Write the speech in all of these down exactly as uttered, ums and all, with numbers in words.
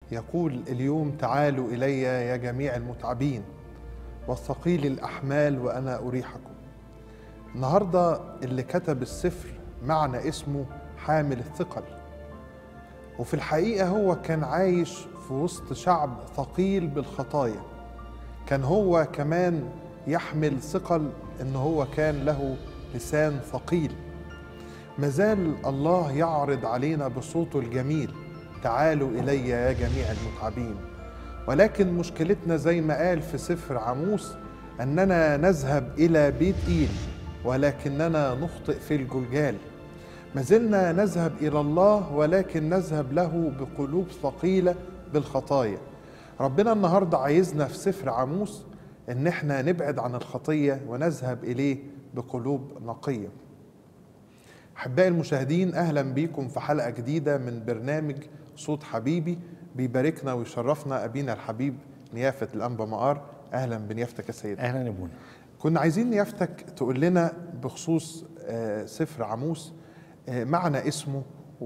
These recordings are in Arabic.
يقول اليوم تعالوا إلي يا جميع المتعبين والثقيل الأحمال وأنا أريحكم. النهاردة اللي كتب السفر معنى اسمه حامل الثقل، وفي الحقيقة هو كان عايش في وسط شعب ثقيل بالخطايا. كان هو كمان يحمل ثقل إن هو كان له لسان ثقيل. مازال الله يعرض علينا بصوته الجميل: تعالوا إلي يا جميع المتعبين. ولكن مشكلتنا زي ما قال في سفر عموس أننا نذهب إلى بيت إيل ولكننا نخطئ في الجلجال. ما زلنا نذهب إلى الله ولكن نذهب له بقلوب ثقيلة بالخطايا. ربنا النهاردة عايزنا في سفر عموس إن احنا نبعد عن الخطية ونذهب إليه بقلوب نقية. أحبائي المشاهدين، أهلا بيكم في حلقة جديدة من برنامج صوت حبيبي. بيباركنا ويشرفنا أبينا الحبيب نيافة الأنبا مقار. أهلا بنيافتك يا سيدنا. أهلا يا ابونا. كنا عايزين نيافتك تقول لنا بخصوص سفر عموس معنى اسمه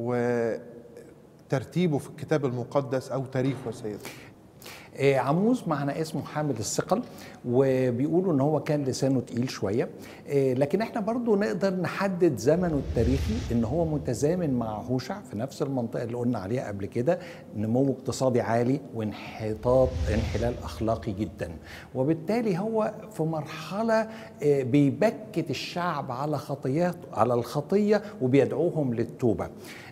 وترتيبه في الكتاب المقدس أو تاريخه يا سيدنا. عموس معنى اسمه حامل الثقل، وبيقولوا ان هو كان لسانه تقيل شويه، لكن احنا برضو نقدر نحدد زمنه التاريخي ان هو متزامن مع هوشع في نفس المنطقه اللي قلنا عليها قبل كده، نمو اقتصادي عالي وانحطاط انحلال اخلاقي جدا. وبالتالي هو في مرحله بيبكت الشعب على خطيات على الخطيه وبيدعوهم للتوبه.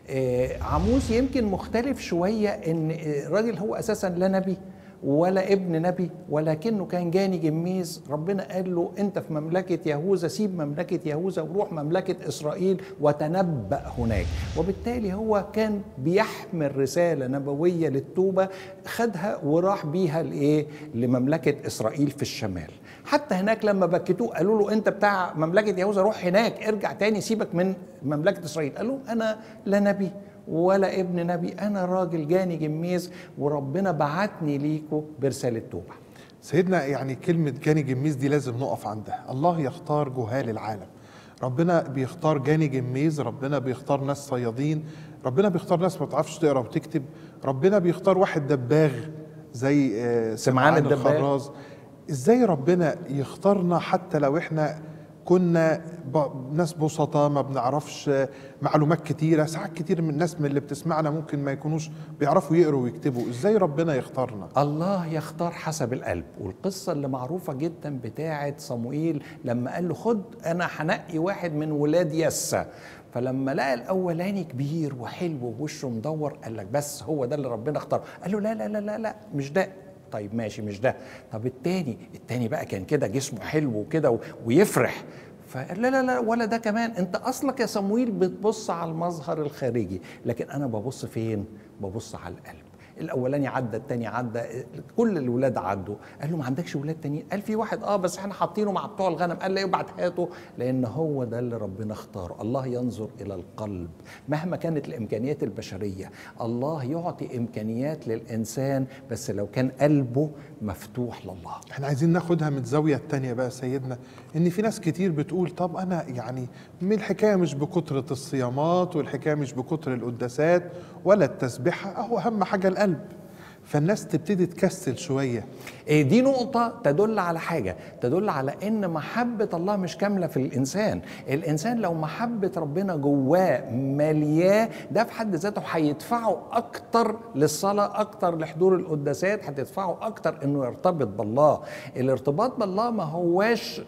عموس يمكن مختلف شويه، ان الراجل هو اساسا لا نبي ولا ابن نبي، ولكنه كان جاني جميز. ربنا قال له انت في مملكة يهوذا، سيب مملكة يهوذا وروح مملكة إسرائيل وتنبأ هناك. وبالتالي هو كان بيحمل رسالة نبوية للتوبة، خدها وراح بيها لإيه؟ لمملكة إسرائيل في الشمال. حتى هناك لما بكتوه قالوا له انت بتاع مملكة يهوذا، روح هناك، ارجع تاني، سيبك من مملكة إسرائيل. قال له انا لا نبي ولا ابن نبي، أنا راجل جاني جميز وربنا بعتني ليكوا برسالة توبة. سيدنا، يعني كلمة جاني جميز دي لازم نقف عندها. الله يختار جهال العالم. ربنا بيختار جاني جميز، ربنا بيختار ناس صيادين، ربنا بيختار ناس ما تعرفش تقرا وتكتب، ربنا بيختار واحد دباغ زي سمعان الخراز. ازاي ربنا يختارنا حتى لو احنا كنا ناس بسطاء ما بنعرفش معلومات كتيرة؟ ساعات كتير من الناس من اللي بتسمعنا ممكن ما يكونوش بيعرفوا يقروا ويكتبوا. ازاي ربنا يختارنا؟ الله يختار حسب القلب. والقصة اللي معروفة جدا بتاعة صموئيل لما قال له خد انا هنقي واحد من ولاد يسى، فلما لقى الاولاني كبير وحلو ووشه مدور قال لك بس هو ده اللي ربنا اختاره. قال له لا لا لا لا لا مش ده. طيب ماشي مش ده. طب التاني التاني بقى كان كده جسمه حلو وكده ويفرح، فقال لا لا لا ولا ده كمان. انت اصلك يا صمويل بتبص على المظهر الخارجي، لكن انا ببص فين؟ ببص على القلب. الاولاني عدى، التاني عدى، كل الولاد عدوا. قال له ما عندكش ولاد تانيين؟ قال في واحد اه بس احنا حاطينه مع بتوع الغنم. قال لا يبعت هاته، لان هو ده اللي ربنا اختاره. الله ينظر الى القلب مهما كانت الامكانيات البشريه. الله يعطي امكانيات للانسان بس لو كان قلبه مفتوح لله. احنا عايزين ناخدها من الزاويه التانيه بقى سيدنا، ان في ناس كتير بتقول طب انا يعني من الحكايه مش بكتره الصيامات والحكايه مش بكتر القداسات ولا التسبيحه، اهو اهم حاجه القلب. فالناس تبتدي تكسل شوية. دي نقطة تدل على حاجة، تدل على ان محبة الله مش كاملة في الانسان. الانسان لو محبة ربنا جواه ملياه، ده في حد ذاته هيدفعه اكتر للصلاة، اكتر لحضور القداسات، هتدفعه اكتر انه يرتبط بالله. الارتباط بالله ما هواش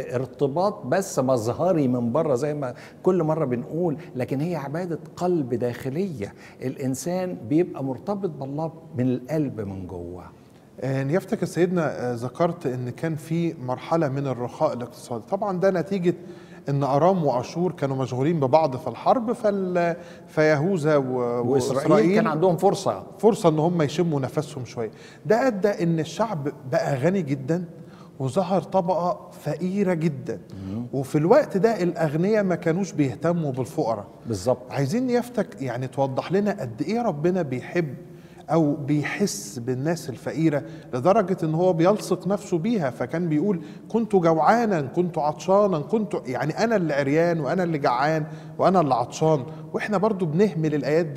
ارتباط بس مظهري من بره زي ما كل مرة بنقول، لكن هي عبادة قلب داخلية. الانسان بيبقى مرتبط بالله من القلب من جوه. نيافتك يا سيدنا ذكرت ان كان في مرحله من الرخاء الاقتصادي، طبعا ده نتيجه ان ارام واشور كانوا مشغولين ببعض في الحرب، فال فيهوذا واسرائيل كان عندهم فرصه فرصه ان هم يشموا نفسهم شويه. ده ادى ان الشعب بقى غني جدا وظهر طبقه فقيره جدا. مم. وفي الوقت ده الاغنياء ما كانوش بيهتموا بالفقراء. بالظبط. عايزين نيافتك يعني توضح لنا قد ايه ربنا بيحب أو بيحس بالناس الفقيرة لدرجة إن هو بيلصق نفسه بيها. فكان بيقول كنت جوعانا، كنت عطشانا، كنت يعني أنا اللي عريان وأنا اللي جعان وأنا اللي عطشان. وإحنا برضو بنهمل الآيات دي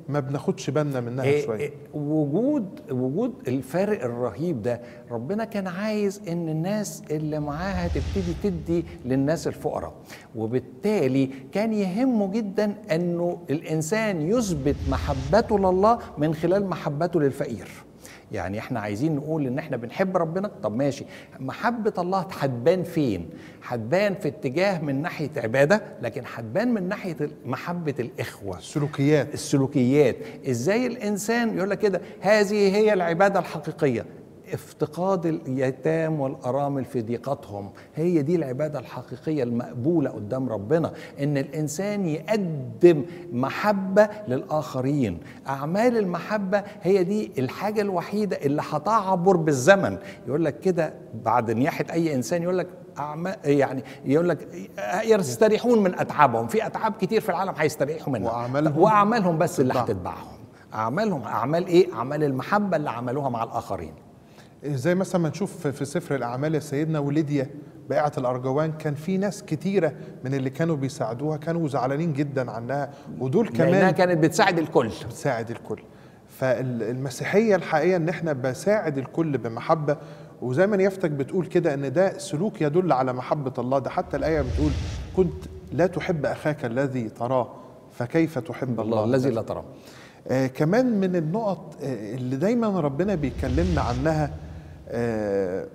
ما بناخدش بالنا منها إيه شويه. إيه وجود وجود الفارق الرهيب ده، ربنا كان عايز ان الناس اللي معاها تبتدي تدي للناس الفقراء، وبالتالي كان يهمه جدا انه الانسان يثبت محبته لله من خلال محبته للفقير. يعني احنا عايزين نقول ان احنا بنحب ربنا، طب ماشي، محبة الله هتبان فين؟ هتبان في اتجاه من ناحية عبادة، لكن هتبان من ناحية محبة الإخوة، السلوكيات. السلوكيات. ازاي الانسان يقول لك كده هذه هي العبادة الحقيقية، افتقاد اليتام والأرامل في ضيقتهم، هي دي العبادة الحقيقية المقبولة قدام ربنا، إن الإنسان يقدم محبة للآخرين. أعمال المحبة هي دي الحاجة الوحيدة اللي هتعبر بالزمن. يقول لك كده بعد نياحة أي إنسان، يقول لك أعمال، يعني يقول لك يستريحون من أتعابهم، في أتعاب كتير في العالم هيستريحوا منها، وأعمالهم, وأعمالهم بس اللي هتتبعهم. أعمالهم أعمال إيه؟ أعمال المحبة اللي عملوها مع الآخرين. زي مثلا ما نشوف في سفر الأعمال يا سيدنا وليديا بائعة الأرجوان، كان في ناس كتيرة من اللي كانوا بيساعدوها كانوا زعلانين جدا عنها، ودول كمان لأنها كانت بتساعد الكل. بتساعد الكل. فالمسيحية الحقيقة إن إحنا بساعد الكل بمحبة، وزي ما نيافتك بتقول كده إن ده سلوك يدل على محبة الله. ده حتى الآية بتقول كنت لا تحب أخاك الذي تراه فكيف تحب الله, الله الذي لا تراه. آه كمان من النقط آه اللي دايما ربنا بيكلمنا عنها آه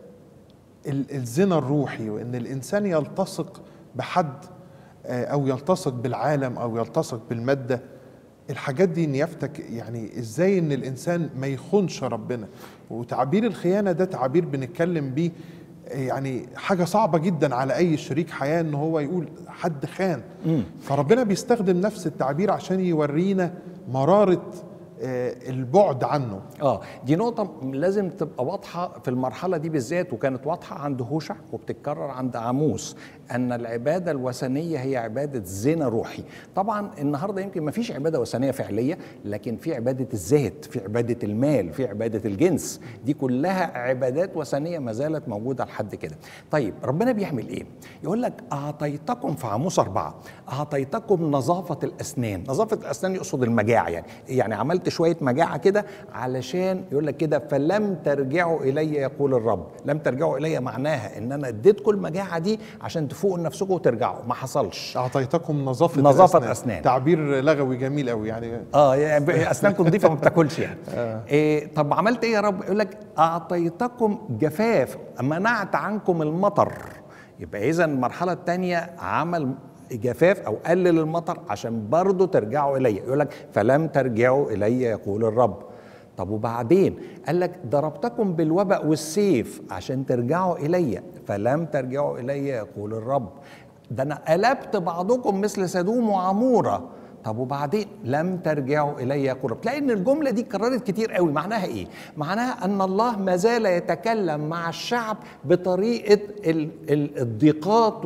الزنا الروحي، وان الانسان يلتصق بحد آه او يلتصق بالعالم او يلتصق بالماده. الحاجات دي نيافتك يعني ازاي ان الانسان ما يخونش ربنا؟ وتعبير الخيانه ده تعبير بنتكلم بيه يعني حاجه صعبه جدا على اي شريك حياه ان هو يقول حد خان. م. فربنا بيستخدم نفس التعبير عشان يورينا مراره البعد عنه. اه دي نقطة لازم تبقى واضحة في المرحلة دي بالذات، وكانت واضحة عند هوشع وبتتكرر عند عاموس، أن العبادة الوثنية هي عبادة زنا روحي. طبعا النهاردة يمكن ما فيش عبادة وثنية فعلية، لكن في عبادة الذات، في عبادة المال، في عبادة الجنس، دي كلها عبادات وثنية ما زالت موجودة لحد كده. طيب ربنا بيعمل إيه؟ يقول لك أعطيتكم في عاموس أربعة، أعطيتكم نظافة الأسنان. نظافة الأسنان يقصد المجاعة، يعني يعني عملت شوية مجاعة كده علشان يقول لك كده فلم ترجعوا إلي يقول الرب. لم ترجعوا إلي معناها إن أنا اديتكم المجاعة دي عشان تفوقوا نفسكم وترجعوا، ما حصلش. أعطيتكم نظافة نظافة الأسنان. أسنان تعبير لغوي جميل قوي يعني. اه يعني أسنانكم نظيفة ما بتاكلش يعني. آه. إيه طب عملت إيه يا رب؟ يقول لك أعطيتكم جفاف، منعت عنكم المطر. يبقى إذا المرحلة الثانية عمل جفاف او قلل المطر عشان برضه ترجعوا الي. يقول لك فلم ترجعوا الي يقول الرب. طب وبعدين قال لك ضربتكم بالوباء والسيف عشان ترجعوا الي، فلم ترجعوا الي يقول الرب. ده انا قلبت بعضكم مثل سدوم وعموره. طب وبعدين لم ترجعوا الي يقول الرب. تلاقي ان الجمله دي اتكررت كتير قوي. معناها ايه؟ معناها ان الله ما زال يتكلم مع الشعب بطريقه الضيقات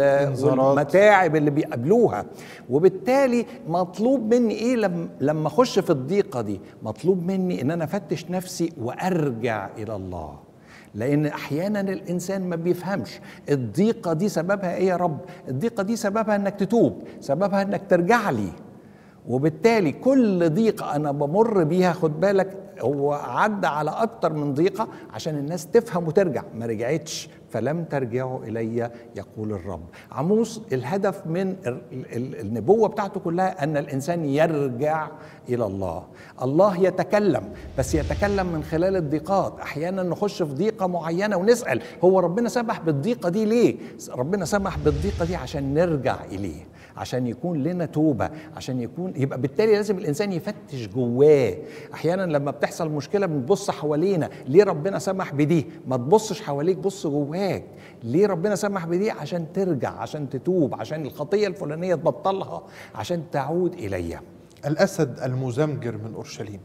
والمتاعب اللي بيقابلوها، وبالتالي مطلوب مني ايه لما اخش في الضيقه دي؟ مطلوب مني ان انا افتش نفسي وارجع الى الله. لأن أحيانا الإنسان ما بيفهمش الضيقة دي سببها إيه يا رب؟ الضيقة دي سببها إنك تتوب، سببها إنك ترجع لي. وبالتالي كل ضيقة أنا بمر بيها خد بالك هو عدى على أكتر من ضيقة عشان الناس تفهم وترجع، ما رجعتش. فلم ترجعوا إلي يقول الرب. عاموس الهدف من النبوة بتاعته كلها أن الإنسان يرجع إلى الله. الله يتكلم، بس يتكلم من خلال الضيقات. أحيانا نخش في ضيقة معينة ونسأل هو ربنا سمح بالضيقة دي ليه؟ ربنا سمح بالضيقة دي عشان نرجع إليه، عشان يكون لنا توبة، عشان يكون يبقى بالتالي لازم الإنسان يفتش جواه. أحيانا لما بتحصل مشكلة بنبص حوالينا، ليه ربنا سمح بدي؟ ما تبصش حواليك، بص جواك. ليه ربنا سمح بدي؟ عشان ترجع، عشان تتوب، عشان الخطية الفلانية تبطلها، عشان تعود إلي. الأسد المزمجر من أورشليم.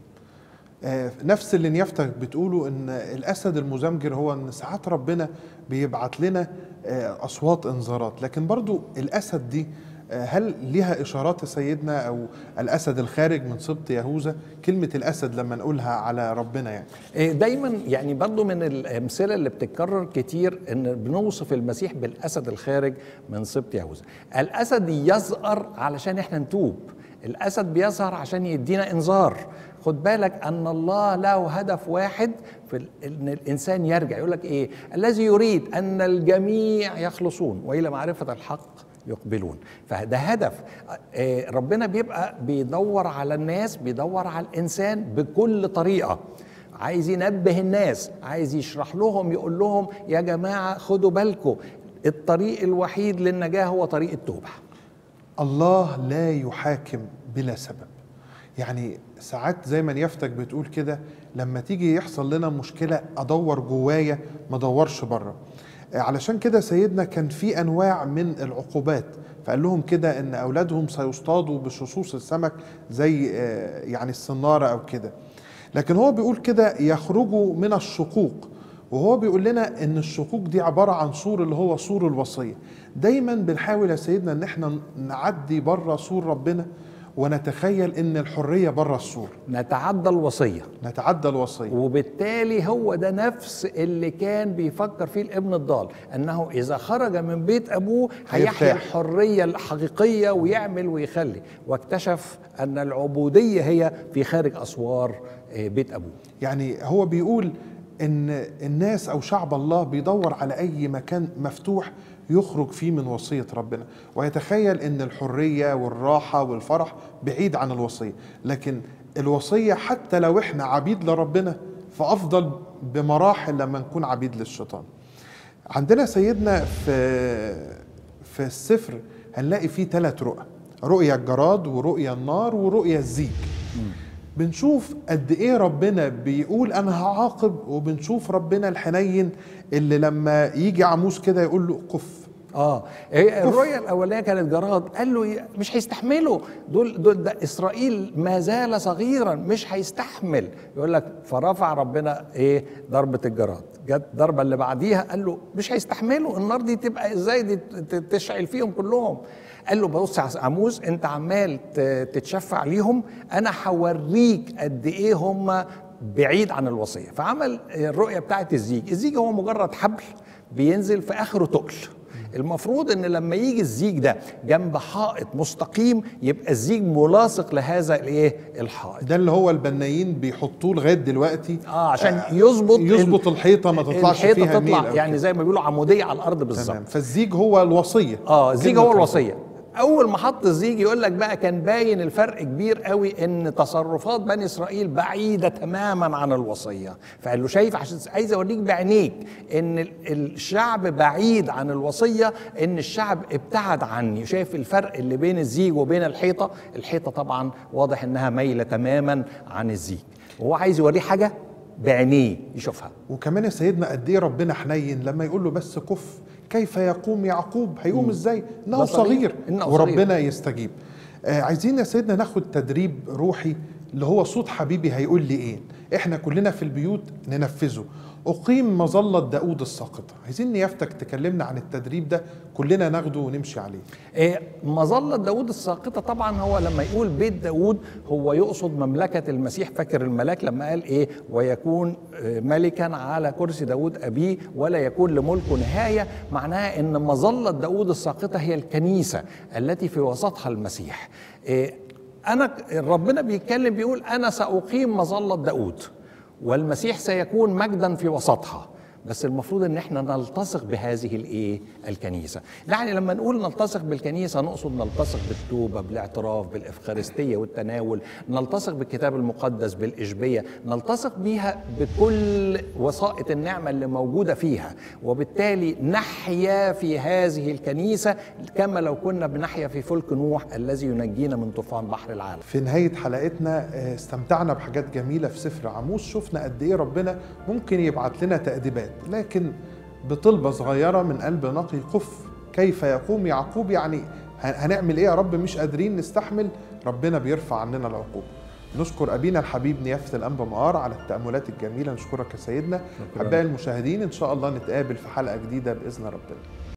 آه نفس اللي نيافتك بتقوله ان الأسد المزمجر هو ان ساعات ربنا بيبعت لنا آه أصوات إنذارات، لكن برضو الأسد دي هل ليها إشارات سيدنا أو الأسد الخارج من سبط يهوذا؟ كلمة الأسد لما نقولها على ربنا يعني دايما يعني برضو من الأمثلة اللي بتتكرر كتير إن بنوصف المسيح بالأسد الخارج من سبط يهوذا. الأسد يزأر علشان إحنا نتوب، الأسد بيظهر عشان يدينا إنذار. خد بالك أن الله له هدف واحد في أن الإنسان يرجع. يقول لك إيه؟ الذي يريد أن الجميع يخلصون وإلى معرفة الحق يقبلون. فده هدف. ربنا بيبقى بيدور على الناس، بيدور على الإنسان بكل طريقة، عايز ينبه الناس، عايز يشرح لهم، يقول لهم يا جماعة خدوا بالكم، الطريق الوحيد للنجاة هو طريق التوبة. الله لا يحاكم بلا سبب. يعني ساعات زي ما نيافتك بتقول كده، لما تيجي يحصل لنا مشكلة أدور جوايا ما أدورش بره. علشان كده سيدنا كان في أنواع من العقوبات، فقال لهم كده إن أولادهم سيصطادوا بشصوص السمك زي يعني الصنارة أو كده. لكن هو بيقول كده يخرجوا من الشقوق، وهو بيقول لنا ان الشقوق دي عبارة عن سور اللي هو سور الوصية. دايما بنحاول يا سيدنا ان احنا نعدي بره سور ربنا ونتخيل ان الحرية بره السور، نتعدى الوصية، نتعدى الوصية. وبالتالي هو ده نفس اللي كان بيفكر فيه الابن الضال، انه اذا خرج من بيت ابوه هيحيا الحرية الحقيقية ويعمل ويخلي، واكتشف ان العبودية هي في خارج اسوار بيت ابوه. يعني هو بيقول ان الناس او شعب الله بيدور على اي مكان مفتوح يخرج فيه من وصية ربنا، ويتخيل ان الحرية والراحة والفرح بعيد عن الوصية. لكن الوصية حتى لو احنا عبيد لربنا فافضل بمراحل لما نكون عبيد للشيطان. عندنا سيدنا في في السفر هنلاقي فيه ثلاث رؤى: رؤيا الجراد ورؤيا النار ورؤيا الزيج. بنشوف قد ايه ربنا بيقول انا هعاقب، وبنشوف ربنا الحنين اللي لما يجي عموس كده يقول له قف. اه الرؤيا الاولانيه كانت جراد، قال له مش هيستحملوا دول دول ده اسرائيل ما زال صغيرا مش هيستحمل. يقول لك فرفع ربنا ايه؟ ضربه الجراد. جت ضربه اللي بعديها قال له مش هيستحملوا، النار دي تبقى ازاي دي تشعل فيهم كلهم. قال له بص يا عموس، انت عمال تتشفع ليهم، انا هوريك قد ايه هم بعيد عن الوصيه. فعمل الرؤيه بتاعت الزيج. الزيج هو مجرد حبل بينزل في اخره تقل. المفروض ان لما يجي الزيج ده جنب حائط مستقيم يبقى الزيج ملاصق لهذا الايه؟ الحائط. ده اللي هو البنايين بيحطوه لغايه دلوقتي اه عشان يظبط يظبط الحيطه ما تطلعش الحيطة فيها تطلع ميل، يعني زي ما بيقولوا عموديه على الارض بالظبط. فالزيج هو الوصيه. اه الزيج هو الوصيه. اول ما حط الزيج يقول لك بقى كان باين الفرق كبير قوي، ان تصرفات بني اسرائيل بعيده تماما عن الوصيه. فقال له شايف، عشان عايز اوريك بعينيك ان الشعب بعيد عن الوصيه، ان الشعب ابتعد عني. شايف الفرق اللي بين الزيج وبين الحيطه؟ الحيطه طبعا واضح انها مايله تماما عن الزيج، وهو عايز يوريه حاجه بعينيه يشوفها. وكمان يا سيدنا قد ايه ربنا حنين لما يقول له بس كف، كيف يقوم يعقوب؟ هيقوم مم. ازاي؟ انه صغير وربنا صغير. يستجيب. آه عايزين يا سيدنا ناخد تدريب روحي اللي هو صوت حبيبي هيقول لي ايه، احنا كلنا في البيوت ننفذه. اقيم مظله داود الساقطه. عايزين نيافتك تكلمنا عن التدريب ده كلنا ناخده ونمشي عليه. إيه مظله داود الساقطه؟ طبعا هو لما يقول بيت داود هو يقصد مملكه المسيح. فاكر الملاك لما قال ايه؟ ويكون ملكا على كرسي داود ابيه ولا يكون لملكه نهايه. معناها ان مظله داود الساقطه هي الكنيسه التي في وسطها المسيح. إيه انا ربنا بيتكلم بيقول انا ساقيم مظله داود، والمسيح سيكون مجدا في وسطها. بس المفروض ان احنا نلتصق بهذه الايه؟ الكنيسه. يعني لما نقول نلتصق بالكنيسه نقصد نلتصق بالتوبه، بالاعتراف، بالافخارستيه والتناول، نلتصق بالكتاب المقدس، بالاشبيه، نلتصق بيها بكل وسائط النعمه اللي موجوده فيها، وبالتالي نحيا في هذه الكنيسه كما لو كنا بنحيا في فلك نوح الذي ينجينا من طوفان بحر العالم. في نهايه حلقتنا استمتعنا بحاجات جميله في سفر عموس، شفنا قد ايه ربنا ممكن يبعت لنا تأديبات، لكن بطلبة صغيرة من قلب نقي قف. كيف يقوم يعقوب؟ يعني هنعمل ايه يا رب؟ مش قادرين نستحمل، ربنا بيرفع عننا العقوبة. نشكر أبينا الحبيب نيافة الأنبا مقار على التأملات الجميلة. نشكرك يا سيدنا. أحبائي المشاهدين، إن شاء الله نتقابل في حلقة جديدة بإذن ربنا.